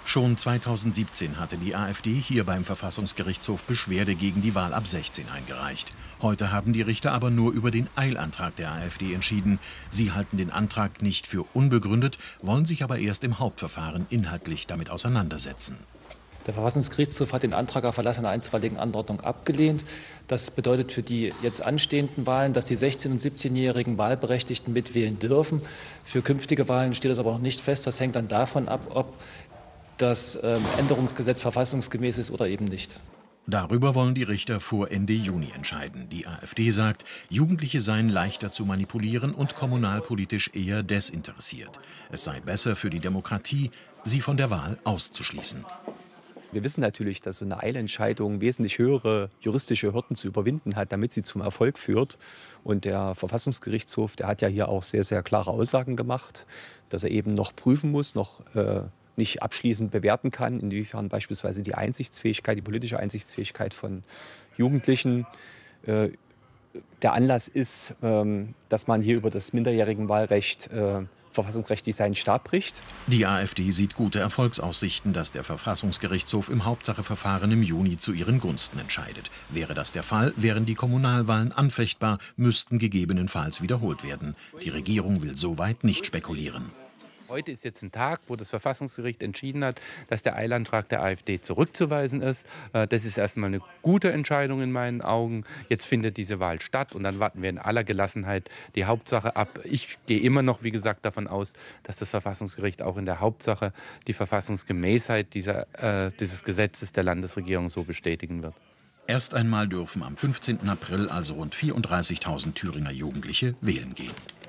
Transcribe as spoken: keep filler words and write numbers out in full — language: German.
Schon zweitausendsiebzehn hatte die AfD hier beim Verfassungsgerichtshof Beschwerde gegen die Wahl ab sechzehn eingereicht. Heute haben die Richter aber nur über den Eilantrag der AfD entschieden. Sie halten den Antrag nicht für unbegründet, wollen sich aber erst im Hauptverfahren inhaltlich damit auseinandersetzen. Der Verfassungsgerichtshof hat den Antrag auf Erlass einer einstweiligen Anordnung abgelehnt. Das bedeutet für die jetzt anstehenden Wahlen, dass die sechzehn- und siebzehnjährigen Wahlberechtigten mitwählen dürfen. Für künftige Wahlen steht das aber noch nicht fest. Das hängt dann davon ab, ob das ähm, Änderungsgesetz verfassungsgemäß ist oder eben nicht. Darüber wollen die Richter vor Ende Juni entscheiden. Die AfD sagt, Jugendliche seien leichter zu manipulieren und kommunalpolitisch eher desinteressiert. Es sei besser für die Demokratie, sie von der Wahl auszuschließen. Wir wissen natürlich, dass so eine Eilentscheidung wesentlich höhere juristische Hürden zu überwinden hat, damit sie zum Erfolg führt. Und der Verfassungsgerichtshof, der hat ja hier auch sehr, sehr klare Aussagen gemacht, dass er eben noch prüfen muss, noch äh, nicht abschließend bewerten kann, inwiefern beispielsweise die Einsichtsfähigkeit, die politische Einsichtsfähigkeit von Jugendlichen äh, der Anlass ist, ähm, dass man hier über das Minderjährigenwahlrecht äh, verfassungsrechtlich seinen Stab bricht. Die AfD sieht gute Erfolgsaussichten, dass der Verfassungsgerichtshof im Hauptsacheverfahren im Juni zu ihren Gunsten entscheidet. Wäre das der Fall, wären die Kommunalwahlen anfechtbar, müssten gegebenenfalls wiederholt werden. Die Regierung will soweit nicht spekulieren. Heute ist jetzt ein Tag, wo das Verfassungsgericht entschieden hat, dass der Eilantrag der AfD zurückzuweisen ist. Das ist erstmal eine gute Entscheidung in meinen Augen. Jetzt findet diese Wahl statt und dann warten wir in aller Gelassenheit die Hauptsache ab. Ich gehe immer noch, wie gesagt, davon aus, dass das Verfassungsgericht auch in der Hauptsache die Verfassungsgemäßheit dieser, äh, dieses Gesetzes der Landesregierung so bestätigen wird. Erst einmal dürfen am fünfzehnten April also rund vierunddreißigtausend Thüringer Jugendliche wählen gehen.